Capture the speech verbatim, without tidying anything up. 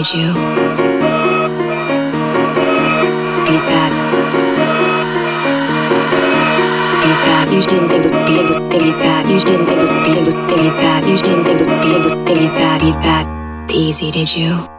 did you? Beat that. Beat that. You didn't think it was beat it was beat that. You didn't think it was beat it was beat that. You didn't think it was beat it was beat that. Beat that. Easy, did you?